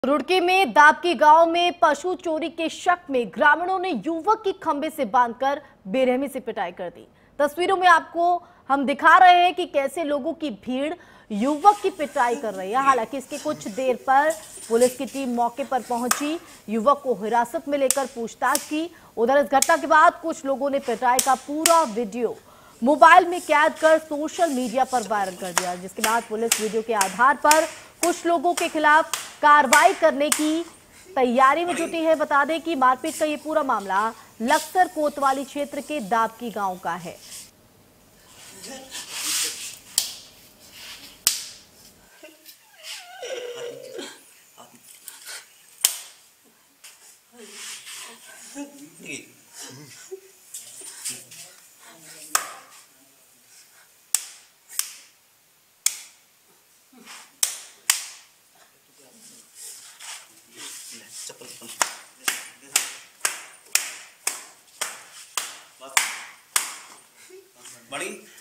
रुड़की में दाबकी गांव में पशु चोरी के शक में ग्रामीणों ने युवक की खंबे से बांधकर बेरहमी से पिटाई कर दी। तस्वीरों में आपको हम दिखा रहे हैं कि कैसे लोगों की भीड़ युवक की पिटाई कर रही है। हालांकि इसके कुछ देर पर पुलिस की टीम मौके पर पहुंची, युवक को हिरासत में लेकर पूछताछ की। उधर इस घटना के बाद कुछ लोगों ने पिटाई का पूरा वीडियो मोबाइल में कैद कर सोशल मीडिया पर वायरल कर दिया, जिसके बाद पुलिस वीडियो के आधार पर कुछ लोगों के खिलाफ कार्रवाई करने की तैयारी में जुटी है। बता दें कि मारपीट का ये पूरा मामला लक्सर कोतवाली क्षेत्र के दाबकी गांव का है। बड़ी